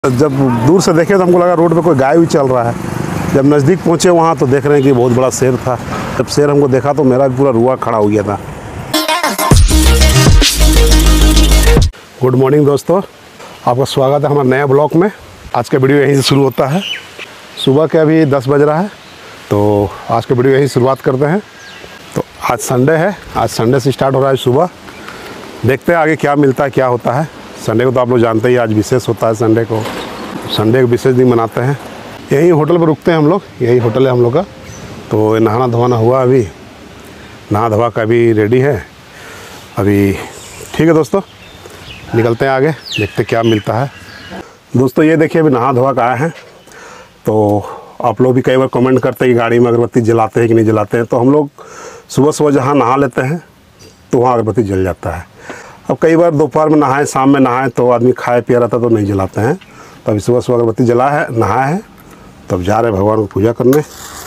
जब दूर से देखे तो हमको लगा रोड पे कोई गाय भी चल रहा है। जब नज़दीक पहुँचे वहाँ तो देख रहे हैं कि बहुत बड़ा शेर था। जब शेर हमको देखा तो मेरा भी पूरा रुआ खड़ा हो गया था। गुड मॉर्निंग दोस्तों, आपका स्वागत है हमारे नया ब्लॉग में। आज का वीडियो यहीं से शुरू होता है। सुबह के अभी 10 बज रहा है, तो आज का वीडियो यहीं शुरुआत करते हैं। तो आज संडे है, आज संडे से स्टार्ट हो रहा है सुबह। देखते हैं आगे क्या मिलता है, क्या होता है। संडे को तो आप लोग जानते ही आज विशेष होता है। संडे को विशेष दिन मनाते हैं। यही होटल पर रुकते हैं हम लोग, यही होटल है हम लोग का। तो नहाना धोना हुआ, अभी नहा धोवा का भी रेडी है अभी। ठीक है दोस्तों, निकलते हैं आगे, देखते क्या मिलता है। दोस्तों ये देखिए, अभी नहा धोवा का आए हैं। तो आप लोग भी कई बार कमेंट करते हैं कि गाड़ी में अगरबत्ती जलाते हैं कि नहीं जलाते हैं। तो हम लोग सुबह सुबह जहाँ नहा लेते हैं तो वहाँ अगरबत्ती जल जाता है। अब कई बार दोपहर में नहाएं, शाम में नहाएं तो आदमी खाए पिया रहता तो नहीं जलाते हैं। तो अभी सुबह सुबह अगरबत्ती जला है, नहाया है, तो अब जा रहे हैं भगवान को पूजा करने।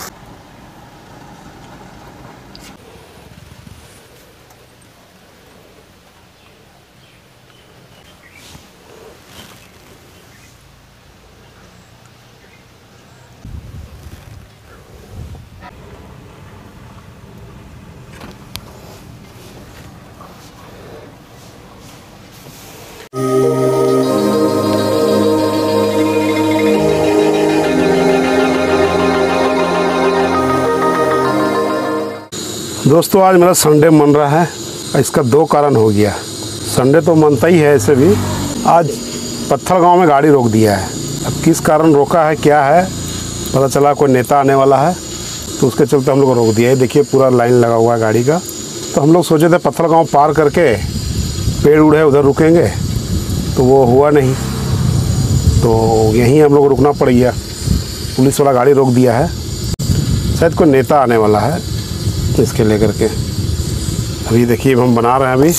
दोस्तों आज मेरा संडे मन रहा है, इसका दो कारण हो गया। संडे तो मनता ही है ऐसे भी। आज पत्थर गांव में गाड़ी रोक दिया है। अब किस कारण रोका है, क्या है, पता चला कोई नेता आने वाला है, तो उसके चलते हम लोग को रोक दिया है। देखिए पूरा लाइन लगा हुआ है गाड़ी का। तो हम लोग सोचे थे पत्थर गांव पार करके पेड़ उड़े उधर रुकेंगे, तो वो हुआ नहीं। तो यहीं हम लोग को रुकना पड़ गया। पुलिस वाला गाड़ी रोक दिया है, शायद कोई नेता आने वाला है इसके लेकर के। अभी देखिए हम बना रहे हैं। अभी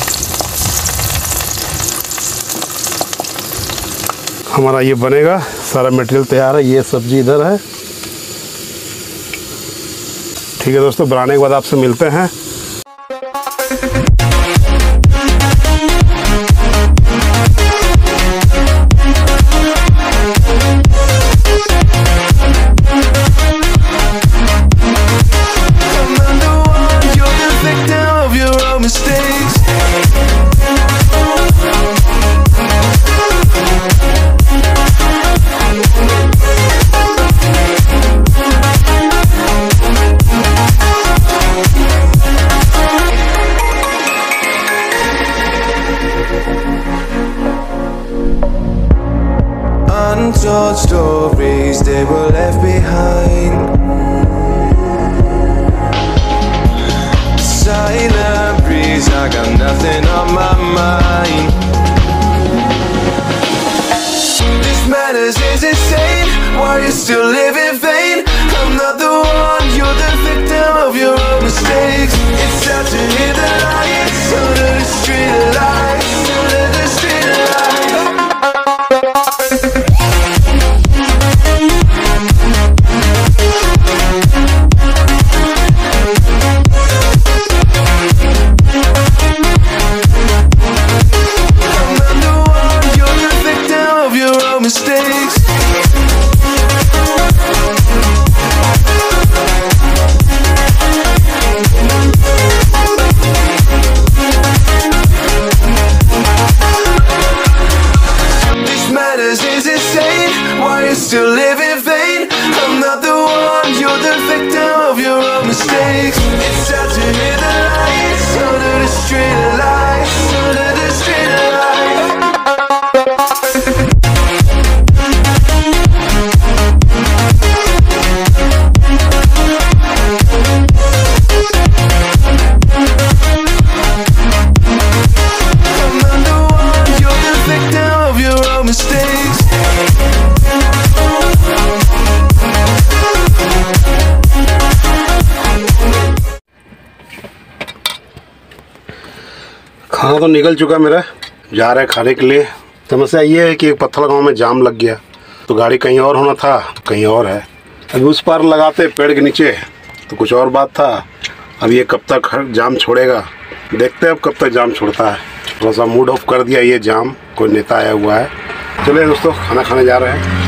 हमारा ये बनेगा, सारा मटेरियल तैयार है। ये सब्जी इधर है। ठीक है दोस्तों, बनाने के बाद आपसे मिलते हैं। Untold stories they were left behind. Silent breeze, I got nothing on my mind. This madness is insane. Why you still live in vain? I'm not the one, you're the victim of your own mistakes. It's time to hear the lights under the street lights, under the street lights. Still live in vain. I'm not the one, you're the victim of your own mistakes. It's time to hear the lights under the street lights, under the street lights. I'm not the one, you're the victim of your own mistakes. खाना तो निकल चुका मेरा, जा रहा है खाने के लिए। समस्या ये है कि एक पत्थर गांव में जाम लग गया, तो गाड़ी कहीं और होना था, कहीं और है। अभी उस पार लगाते पेड़ के नीचे तो कुछ और बात था। अब ये कब तक जाम छोड़ेगा, देखते हैं अब कब तक जाम छोड़ता है। थोड़ा सा मूड ऑफ कर दिया ये जाम, कोई नेता आया हुआ है। चलिए दोस्तों, खाना खाने जा रहे हैं।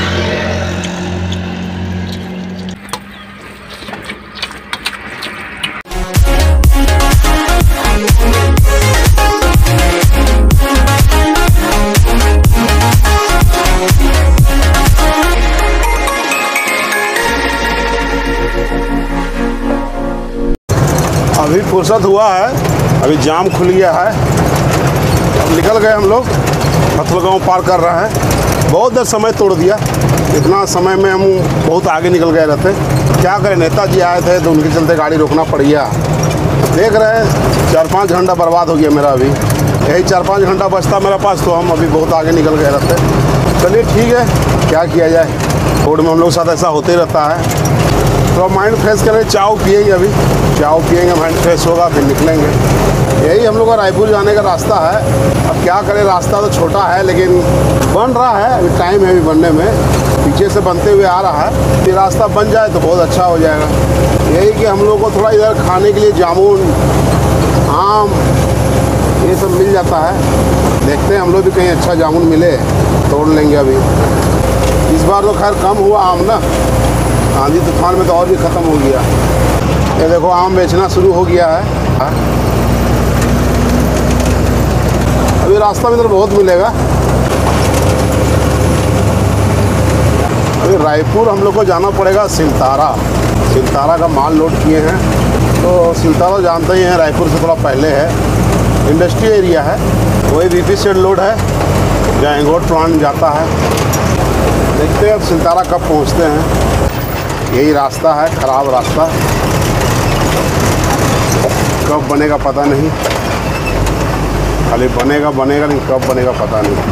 अभी फुर्सत हुआ है, अभी जाम खुल गया है, अब निकल गए हम लोग। पथलगांव पार कर रहे हैं। बहुत देर समय तोड़ दिया, इतना समय में हम बहुत आगे निकल गए रहते। क्या करें, नेताजी आए थे तो उनके चलते गाड़ी रोकना पड़ गया। देख रहे हैं 4-5 घंटा बर्बाद हो गया मेरा। अभी यही 4-5 घंटा बचता मेरे पास तो हम अभी बहुत आगे निकल गए रहते। चलिए ठीक है, क्या किया जाए, रोड में हम लोग के साथ ऐसा होते रहता है। तो माइंड फ्रेश करें, चाय पिएंगे। अभी चाय पिएंगे, माइंड फ्रेश होगा, फिर निकलेंगे। यही हम लोग का रायपुर जाने का रास्ता है। अब क्या करें, रास्ता तो छोटा है लेकिन बन रहा है, अभी टाइम है अभी बनने में। पीछे से बनते हुए आ रहा है, फिर रास्ता बन जाए तो बहुत अच्छा हो जाएगा। यही कि हम लोग को थोड़ा इधर खाने के लिए जामुन, आम, ये सब मिल जाता है। देखते हैं हम लोग भी कहीं अच्छा जामुन मिले, तोड़ लेंगे। अभी इस बार तो खैर कम हुआ आम ना, आंधी तूफान में तो और भी ख़त्म हो गया। ये देखो आम बेचना शुरू हो गया है। अभी रास्ता में इधर बहुत मिलेगा। अभी रायपुर हम लोग को जाना पड़ेगा सिलतारा। सिलतारा का माल लोड किए हैं, तो सिलतारा जानते ही हैं, रायपुर से थोड़ा पहले है, इंडस्ट्री एरिया है। वही बीपी सेट लोड है, जहाँ इंगोट प्लांट जाता है। देखते हैं अब सिलतारा कब पहुँचते हैं। यही रास्ता है, ख़राब रास्ता, कब बनेगा पता नहीं। खाली बनेगा लेकिन कब बनेगा पता नहीं।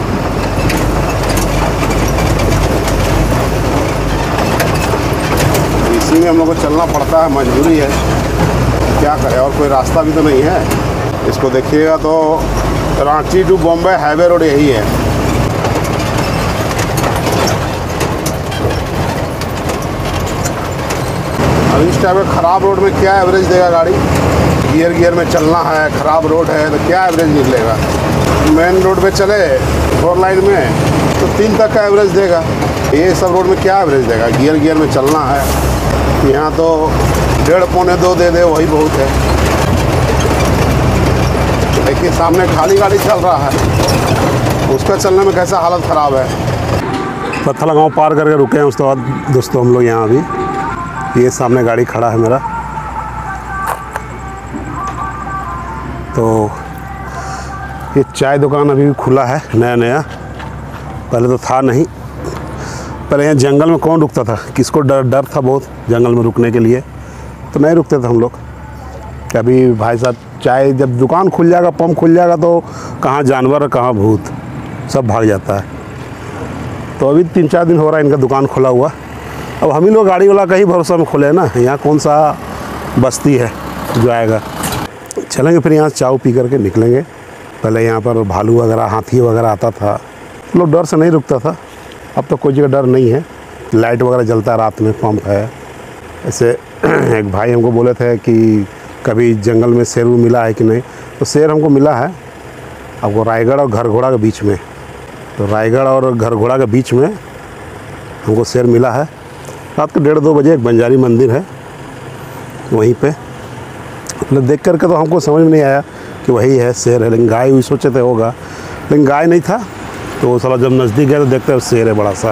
इसी में हम लोग को चलना पड़ता है, मजबूरी है, क्या करें, और कोई रास्ता भी तो नहीं है। इसको देखिएगा तो Ranchi to Bombay highway road यही है। अब इस टाइप में ख़राब रोड में क्या एवरेज देगा गाड़ी। गियर में चलना है, ख़राब रोड है तो क्या एवरेज निकलेगा। मेन रोड पे चले 4 लाइन में तो 3 तक का एवरेज देगा। ये सब रोड में क्या एवरेज देगा। गियर में चलना है, यहाँ तो 1.5-2 दे दे वही बहुत है। देखिए सामने खाली गाड़ी चल रहा है, उसका चलने में कैसा हालत ख़राब है। पथलगांव पार करके रुके हैं, उसके बाद दोस्तों हम लोग यहाँ अभी ये सामने गाड़ी खड़ा है मेरा। तो ये चाय दुकान अभी भी खुला है, नया, पहले तो था नहीं। पहले यहाँ जंगल में कौन रुकता था, किसको डर था बहुत जंगल में रुकने के लिए, तो नहीं रुकते थे हम लोग। कि अभी भाई साहब चाय जब दुकान खुल जाएगा, पंप खुल जाएगा तो कहाँ जानवर कहाँ भूत सब भाग जाता है। तो अभी 3-4 दिन हो रहा है इनका दुकान खुला हुआ। अब हम ही लोग गाड़ी वाला का ही भरोसा में खुले ना, यहाँ कौन सा बस्ती है जो आएगा। चलेंगे फिर यहाँ चाय पी करके निकलेंगे। पहले यहाँ पर भालू वगैरह, हाथी वगैरह आता था, लोग डर से नहीं रुकता था। अब तो कोई जगह डर नहीं है, लाइट वगैरह जलता है, रात में पंप है। ऐसे एक भाई हमको बोले थे कि कभी जंगल में शेर मिला है कि नहीं, तो शेर हमको मिला है आपको रायगढ़ और घरघोड़ा के बीच में। तो रायगढ़ और घरघोड़ा के बीच में हमको शेर मिला है। रात के 1:30-2 बजे एक बंजारी मंदिर है वहीं पे। मतलब देख करके तो हमको समझ में नहीं आया कि वही है शेर है, लेकिन गाय हुई सोचे थे होगा, लेकिन गाय नहीं था। तो वो साला जब नज़दीक गए तो देखते हैं शेर है बड़ा सा।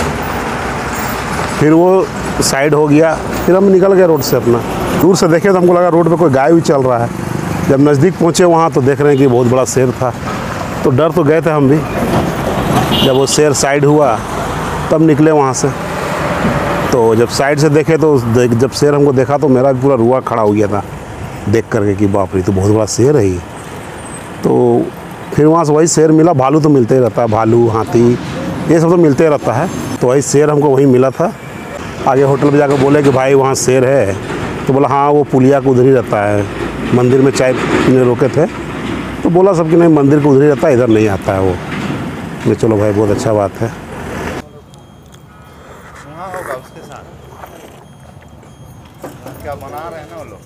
फिर वो साइड हो गया, फिर हम निकल गए रोड से अपना। दूर से देखे तो हमको लगा रोड पे कोई गाय भी चल रहा है। जब नज़दीक पहुँचे वहाँ तो देख रहे हैं कि बहुत बड़ा शेर था। तो डर तो गए थे हम भी। जब वो शेर साइड हुआ तब निकले वहाँ से। तो जब साइड से देखे तो जब शेर हमको देखा तो मेरा पूरा रुआ खड़ा हो गया था देख करके कि बाप रे, तो बहुत बड़ा शेर है ये। तो फिर वहाँ से वही शेर मिला। भालू तो मिलते ही रहता है, भालू, हाथी, ये सब तो मिलते रहता है। तो वही शेर हमको वहीं मिला था। आगे होटल पे जाकर बोले कि भाई वहाँ शेर है, तो बोला हाँ वो पुलिया को उधर ही रहता है। मंदिर में चाय पीने रोके थे तो बोला सब कि नहीं मंदिर को उधर ही रहता है, इधर नहीं आता है वो। मैं चलो भाई बहुत अच्छा बात है। होगा उसके साथ क्या बना रहे हैं ना वो लोग।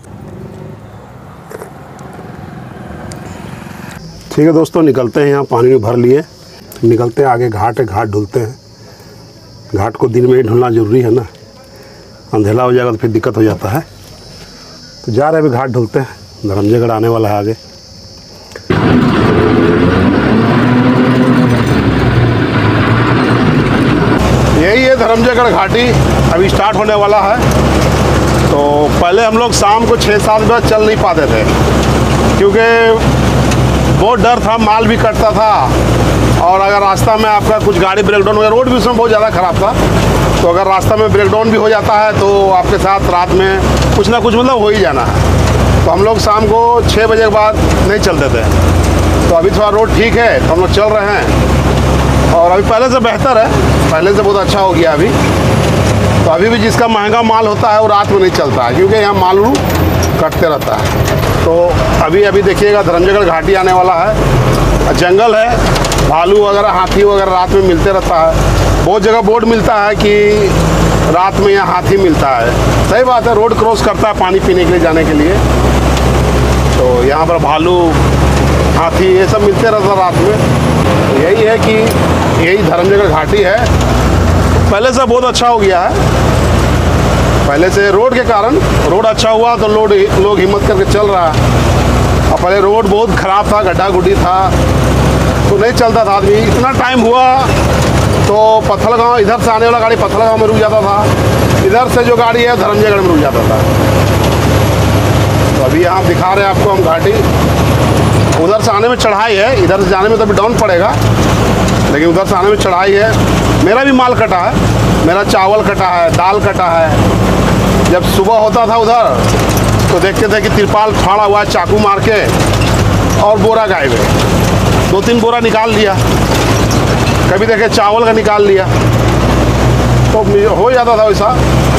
ठीक है दोस्तों, निकलते हैं। यहाँ पानी में भर लिए, निकलते हैं आगे, घाट है, घाट ढूलते हैं। घाट को दिन में ही ढूलना ज़रूरी है ना, अंधेला हो जाएगा तो फिर दिक्कत हो जाता है। तो जा रहे हैं अभी घाट ढूलते हैं, धर्मजयगढ़ आने वाला है आगे। यही है धर्मजयगढ़ घाटी, अभी स्टार्ट होने वाला है। तो पहले हम लोग शाम को 6-7 बजे चल नहीं पाते थे, क्योंकि बहुत डर था, माल भी कटता था, और अगर रास्ता में आपका कुछ गाड़ी ब्रेकडाउन हो गया, रोड भी उसमें बहुत ज़्यादा ख़राब था, तो अगर रास्ता में ब्रेकडाउन भी हो जाता है तो आपके साथ रात में कुछ ना कुछ मतलब हो ही जाना है। तो हम लोग शाम को 6 बजे के बाद नहीं चलते थे। तो अभी थोड़ा रोड ठीक है तो हम लोग चल रहे हैं, और अभी पहले से बेहतर है, पहले से बहुत अच्छा हो गया अभी। तो अभी भी जिसका महंगा माल होता है वो रात में नहीं चलता है, क्योंकि यहाँ माल कटते रहता है। तो अभी देखिएगा धर्मजयगढ़ घाटी आने वाला है, जंगल है, भालू वगैरह, हाथी वगैरह रात में मिलते रहता है। बहुत जगह बोर्ड मिलता है कि रात में यहाँ हाथी मिलता है, सही बात है, रोड क्रॉस करता है पानी पीने के लिए जाने के लिए। तो यहाँ पर भालू, हाथी ये सब मिलते रहता है रात में। तो यही है कि यही धर्मजयगढ़ घाटी है। पहले से बहुत अच्छा हो गया है, पहले से रोड के कारण रोड अच्छा हुआ तो लोग हिम्मत करके चल रहा है। और पहले रोड बहुत ख़राब था, गड्ढा गुड्डी था, तो नहीं चलता था आदमी। इतना टाइम हुआ तो पत्थलगांव, इधर से आने वाला गाड़ी पत्थलगांव में रुक जाता था, इधर से जो गाड़ी है धर्मजयगढ़ में रुक जाता था। तो अभी यहाँ दिखा रहे हैं आपको हम घाटी। उधर से आने में चढ़ाई है, इधर से जाने में तो अभी डाउन पड़ेगा, लेकिन उधर से आने में चढ़ाई है। मेरा भी माल कटा है, मेरा चावल कटा है, दाल कटा है। जब सुबह होता था उधर तो देखते थे कि तिरपाल फाड़ा हुआ है चाकू मार के, और बोरा गायब है। 2-3 बोरा निकाल लिया, कभी देखे चावल का निकाल लिया, तो हो जाता था वैसा।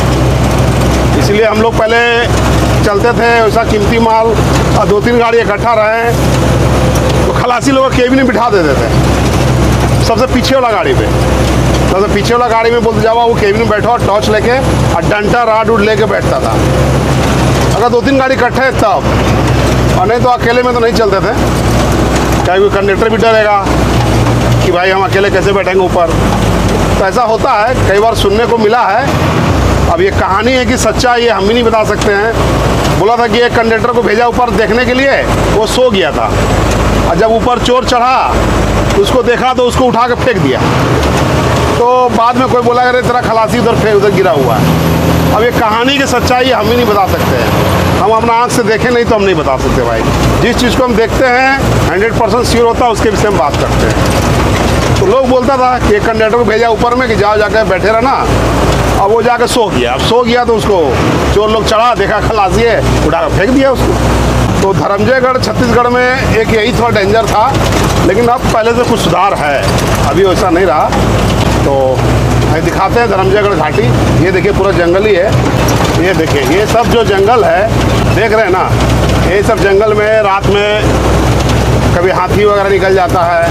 इसलिए हम लोग पहले चलते थे वैसा कीमती माल, और 2-3 गाड़ी इकट्ठा रहे तो खलासी लोग केबिन में बिठा देते थे, सबसे पीछे वाला गाड़ी पे। सबसे पीछे वाला गाड़ी में बोलते जाओ, वो केबिन में बैठो, टॉर्च लेके और डंटा राड उड लेके बैठता था। अगर 2-3 गाड़ी इकट्ठे है तब, और नहीं तो अकेले में तो नहीं चलते थे, क्या कोई कंडक्टर भी डरेगा कि भाई हम अकेले कैसे बैठेंगे ऊपर। तो ऐसा होता है, कई बार सुनने को मिला है। अब ये कहानी है कि सच्चा ये हम भी नहीं बता सकते हैं। बोला था कि एक कंडक्टर को भेजा ऊपर देखने के लिए, वो सो गया था, और जब ऊपर चोर चढ़ा उसको देखा तो उसको उठा के फेंक दिया। तो बाद में कोई बोला अरे तेरा खलासी उधर गिरा हुआ है। अब ये कहानी की सच्चाई हम ही नहीं बता सकते हैं, हम अपना आँख से देखें नहीं तो हम नहीं बता सकते भाई। जिस चीज़ को हम देखते हैं 100% श्योर होता है, उसके विषय में बात करते हैं। तो लोग बोलता था कि एक कंडक्टर को भेजा ऊपर में कि जाओ जाकर बैठे रहना, अब वो जाकर सो गया। अब सो गया तो उसको चोर लोग चढ़ा, देखा खलासी है, उठा कर फेंक दिया उसको। तो धर्मजयगढ़ छत्तीसगढ़ में एक यही थोड़ा डेंजर था, लेकिन अब पहले से कुछ सुधार है, अभी वैसा नहीं रहा। तो दिखाते हैं धर्मजयगढ़ घाटी। ये देखिए पूरा जंगल ही है, ये देखिए ये सब जो जंगल है देख रहे हैं ना, ये सब जंगल में रात में कभी हाथी वगैरह निकल जाता है,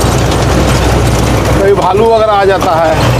कभी भालू वगैरह आ जाता है।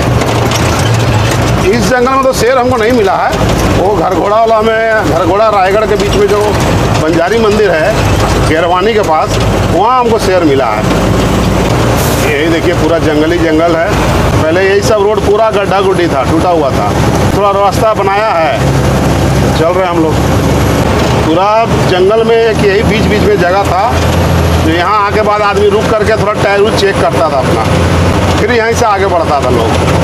इस जंगल में तो शेर हमको नहीं मिला है, वो घरघोड़ा वाला में, घरघोड़ा रायगढ़ के बीच में जो बंजारी मंदिर है गेरवानी के पास, वहाँ हमको शेर मिला है। यही देखिए पूरा जंगली जंगल है। पहले यही सब रोड पूरा गड्ढा गुड्डी था, टूटा हुआ था, थोड़ा रास्ता बनाया है, चल रहे हम लोग। पूरा जंगल में एक यही बीच में जगह था, तो यहाँ आके बाद आदमी रुक करके थोड़ा टायर चेक करता था अपना, फिर यहीं से आगे बढ़ता था लोग।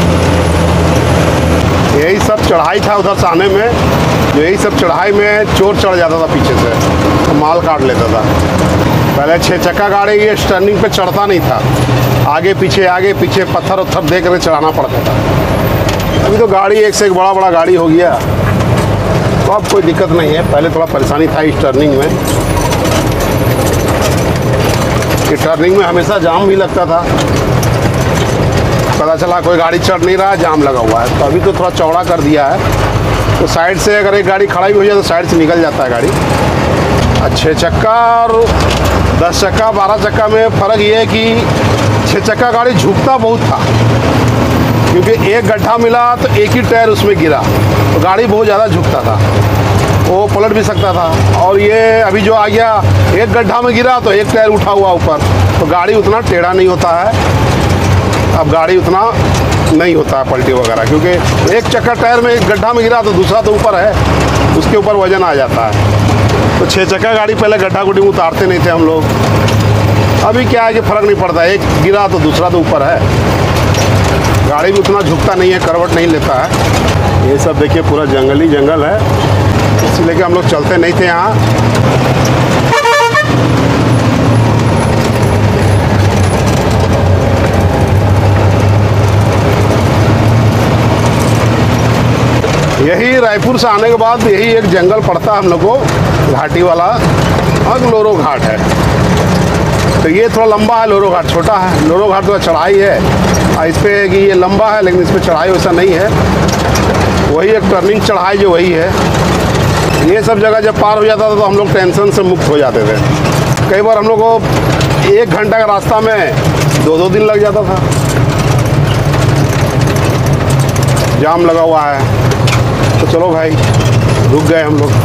यही सब चढ़ाई था उधर से आने में, यही सब चढ़ाई में चोर चढ़ जाता था पीछे से, तो माल काट लेता था। पहले 6 चक्का गाड़ी ये टर्निंग पे चढ़ता नहीं था, आगे पीछे पत्थर उत्थर दे कर चढ़ाना पड़ता था। अभी तो गाड़ी एक से एक बड़ा गाड़ी हो गया, तो अब कोई दिक्कत नहीं है। पहले थोड़ा परेशानी था इस टर्निंग में, कि टर्निंग में हमेशा जाम भी लगता था, पता चला कोई गाड़ी चढ़ नहीं रहा, जाम लगा हुआ है। तो अभी तो थोड़ा चौड़ा कर दिया है, तो साइड से अगर एक गाड़ी खड़ा भी हो जाए तो साइड से निकल जाता है गाड़ी। 6 चक्का और 10 चक्का 12 चक्का में फ़र्क ये है कि 6 चक्का गाड़ी झुकता बहुत था, क्योंकि एक गड्ढा मिला तो एक ही टायर उसमें गिरा, तो गाड़ी बहुत ज़्यादा झुकता था। वो पलट भी सकता था। और ये अभी जो आ गया, एक गड्ढा में गिरा तो एक टायर उठा हुआ ऊपर, तो गाड़ी उतना टेढ़ा नहीं होता है। अब गाड़ी उतना नहीं होता है पलटी वगैरह, क्योंकि एक चक्का टायर में एक गड्ढा में गिरा तो दूसरा तो ऊपर है, उसके ऊपर वजन आ जाता है। तो 6 चक्का गाड़ी पहले गड्ढा गुड्ढी में उतारते नहीं थे हम लोग। अभी क्या है कि फ़र्क नहीं पड़ता, एक गिरा तो दूसरा तो ऊपर है, गाड़ी भी उतना झुकता नहीं है, करवट नहीं लेता है। ये सब देखिए पूरा जंगल ही जंगल है, इसलिए कि हम लोग चलते नहीं थे यहाँ। यही रायपुर से आने के बाद यही एक जंगल पड़ता है हम लोग को, घाटी वाला, और लोरो घाट है। तो ये थोड़ा लंबा है, लोरो घाट छोटा है। लोरो घाट तो चढ़ाई है, और इस पर कि ये लंबा है, लेकिन इस पर चढ़ाई वैसा नहीं है। वही एक टर्निंग चढ़ाई जो वही है। ये सब जगह जब पार हो जाता था तो हम लोग टेंशन से मुक्त हो जाते थे। कई बार हम लोग को 1 घंटा का रास्ता में 2-2 दिन लग जाता था, जाम लगा हुआ है। तो चलो भाई, रुक गए हम लोग।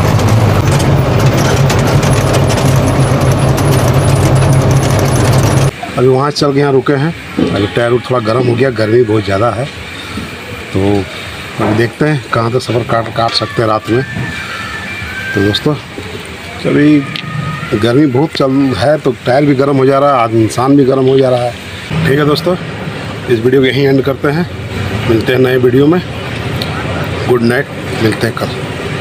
अभी वहाँ चल के यहाँ रुके हैं। अभी टायर थोड़ा गर्म हो गया, गर्मी बहुत ज़्यादा है। तो अभी देखते हैं कहाँ तक सफ़र काट सकते हैं रात में। तो दोस्तों, अभी गर्मी बहुत चल है, तो टायर भी गर्म हो जा रहा है, आदमी इंसान भी गर्म हो जा रहा है। ठीक है दोस्तों, इस वीडियो को यहीं एंड करते हैं। मिलते हैं नए वीडियो में। गुड नाइट, मिलते हैं कल।